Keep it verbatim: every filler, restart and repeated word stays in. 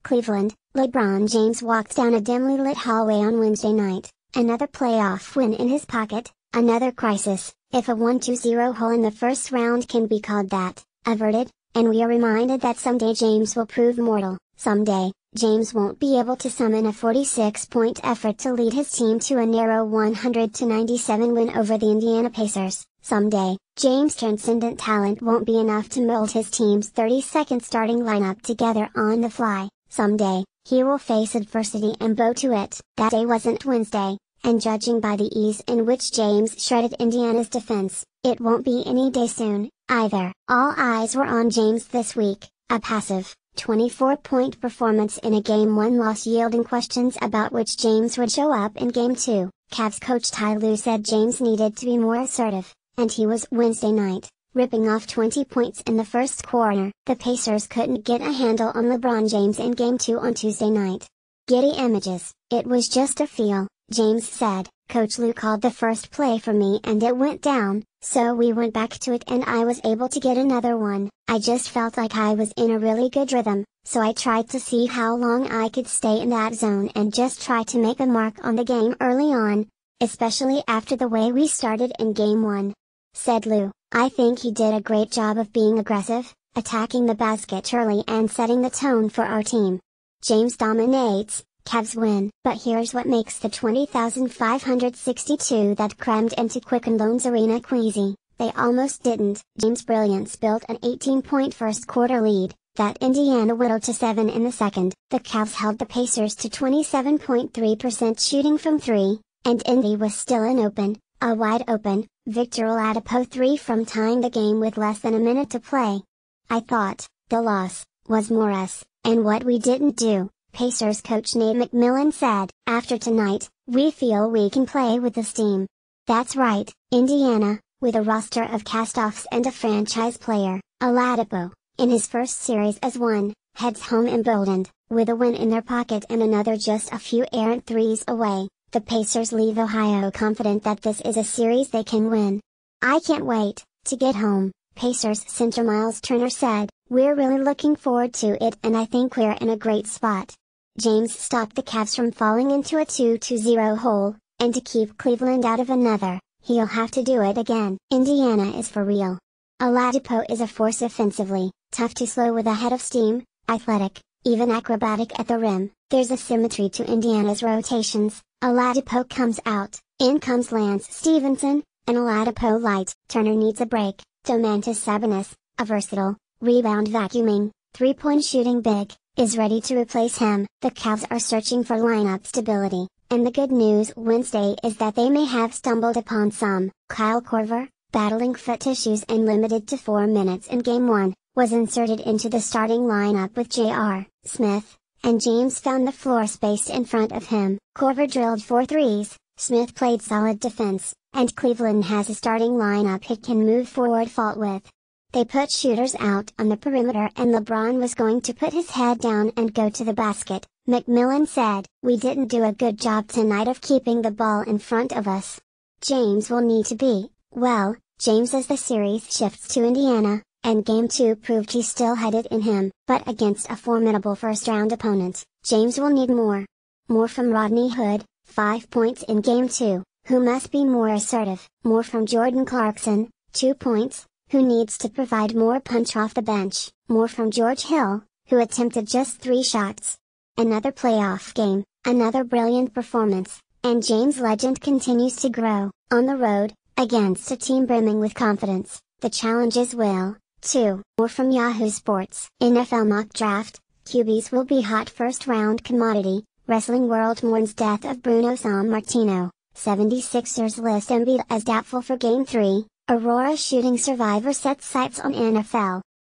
Cleveland, LeBron James walked down a dimly lit hallway on Wednesday night, another playoff win in his pocket, another crisis, if a one two zero hole in the first round can be called that, averted, and we are reminded that someday James will prove mortal. Someday, James won't be able to summon a forty-six point effort to lead his team to a narrow one hundred to ninety-seven win over the Indiana Pacers. Someday, James' transcendent talent won't be enough to mold his team's thirty-second starting lineup together on the fly. Someday, he will face adversity and bow to it. That day wasn't Wednesday, and judging by the ease in which James shredded Indiana's defense, it won't be any day soon, either. All eyes were on James this week, a passive, twenty-four point performance in a Game one loss yielding questions about which James would show up in Game two. Cavs coach Ty Lue said James needed to be more assertive, and he was Wednesday night, ripping off twenty points in the first quarter. The Pacers couldn't get a handle on LeBron James in Game two on Tuesday night. Giddy images, it was just a feel, James said. Coach Lue called the first play for me and it went down, so we went back to it and I was able to get another one. I just felt like I was in a really good rhythm, so I tried to see how long I could stay in that zone and just try to make a mark on the game early on, especially after the way we started in Game one. Said Lue, I think he did a great job of being aggressive, attacking the basket early and setting the tone for our team. James dominates, Cavs win. But here's what makes the twenty thousand five hundred sixty-two that crammed into Quicken Loans Arena queasy. They almost didn't. James' brilliance built an eighteen point first quarter lead, that Indiana whittled to seven in the second. The Cavs held the Pacers to twenty-seven point three percent shooting from three, and Indy was still an open, a wide open, Victor Oladipo three from tying the game with less than a minute to play. I thought, the loss, was more us, and what we didn't do. Pacers coach Nate McMillan said, after tonight, we feel we can play with the steam. That's right, Indiana, with a roster of cast-offs and a franchise player, Oladipo, in his first series as one, heads home emboldened, with a win in their pocket and another just a few errant threes away. The Pacers leave Ohio confident that this is a series they can win. I can't wait to get home, Pacers center Miles Turner said. We're really looking forward to it and I think we're in a great spot. James stopped the Cavs from falling into a two two zero hole, and to keep Cleveland out of another, he'll have to do it again. Indiana is for real. Oladipo is a force offensively, tough to slow with a head of steam, athletic, even acrobatic at the rim. There's a symmetry to Indiana's rotations. Oladipo comes out, in comes Lance Stevenson, and Oladipo light. Turner needs a break. Domantas Sabonis, a versatile, rebound vacuuming, three-point shooting big, is ready to replace him. The Cavs are searching for lineup stability, and the good news Wednesday is that they may have stumbled upon some. Kyle Korver, battling foot issues and limited to four minutes in Game one, was inserted into the starting lineup with J R Smith, and James found the floor space in front of him. Korver drilled four threes, Smith played solid defense, and Cleveland has a starting lineup it can move forward fault with. They put shooters out on the perimeter and LeBron was going to put his head down and go to the basket, McMillan said. We didn't do a good job tonight of keeping the ball in front of us. James will need to be, well, James as the series shifts to Indiana, and Game two proved he still had it in him. But against a formidable first-round opponent, James will need more. More from Rodney Hood, five points in Game two, who must be more assertive. More from Jordan Clarkson, two points, who needs to provide more punch off the bench. More from George Hill, who attempted just three shots. Another playoff game, another brilliant performance, and James' legend continues to grow. On the road, against a team brimming with confidence, the challenges will, too. More from Yahoo Sports. N F L mock draft, Q Bs will be hot first round commodity. Wrestling World mourns death of Bruno Sammartino. seventy-sixers list Embiid as doubtful for Game three. Aurora shooting survivor sets sights on N F L.